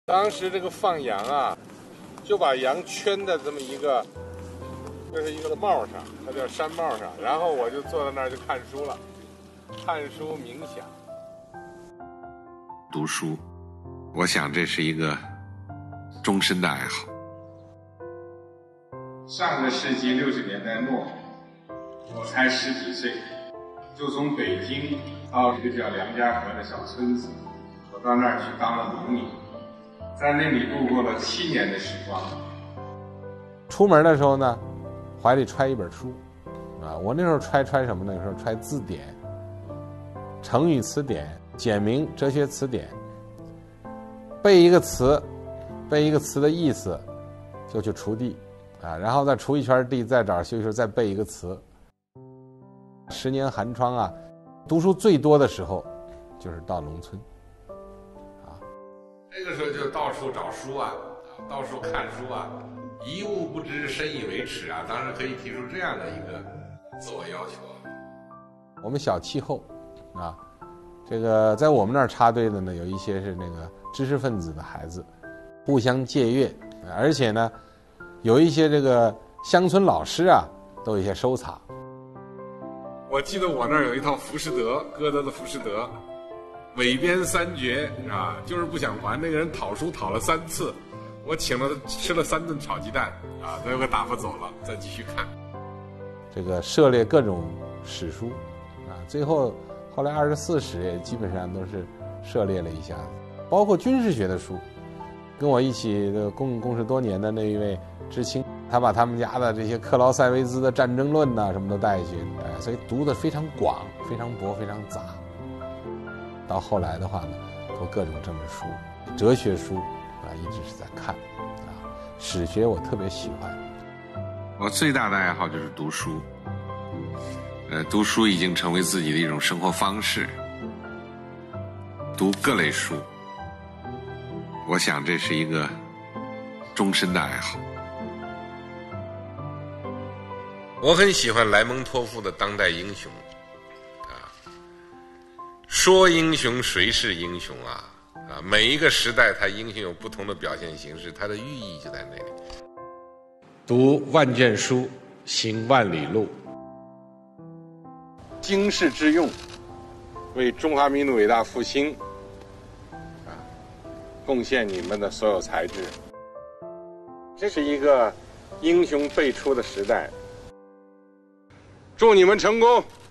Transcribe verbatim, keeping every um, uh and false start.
当时这个放羊啊，就把羊圈在这么一个，这是一个帽上，它叫山帽上，然后我就坐在那儿就看书了，看书冥想。 读书，我想这是一个终身的爱好。 上个世纪六十年代末，我才十几岁，就从北京到一个叫梁家河的小村子，我到那儿去当了农民，在那里度过了七年的时光。 出门的时候呢，怀里揣一本书，啊，我那时候揣揣什么呢？那时候揣字典、成语词典、简明哲学词典，背一个词，背一个词的意思，就去锄地，啊，然后再锄一圈地，再找休息再背一个词。十年寒窗啊，读书最多的时候，就是到农村，啊， 那个时候就到处找书啊，到处看书啊，一物不知，深以为耻啊，当时可以提出这样的一个自我要求。 我们小气候，啊，这个在我们那儿插队的呢，有一些是那个知识分子的孩子，互相借阅，而且呢，有一些这个乡村老师啊，都有一些收藏。 我记得我那儿有一套《浮士德》，歌德的《浮士德》，尾编三绝啊，就是不想还。那个人讨书讨了三次，我请了他吃了三顿炒鸡蛋啊，最后给打发走了，再继续看。 这个涉猎各种史书啊，最后后来二十四史也基本上都是涉猎了一下子，包括军事学的书。跟我一起的共共事多年的那一位知青，他把他们家的这些克劳塞维兹的《战争论》呐什么都带去，哎，所以读得非常广、非常博、非常杂。到后来的话呢，读各种政治书、哲学书啊，一直是在看啊。史学我特别喜欢。 我最大的爱好就是读书，呃，读书已经成为自己的一种生活方式。读各类书，我想这是一个终身的爱好。我很喜欢莱蒙托夫的《当代英雄》啊，说英雄谁是英雄啊？啊，每一个时代他英雄有不同的表现形式，它的寓意就在那里。 读万卷书，行万里路。 经世致用，为中华民族伟大复兴啊，贡献你们的所有才智。这是一个英雄辈出的时代，祝你们成功！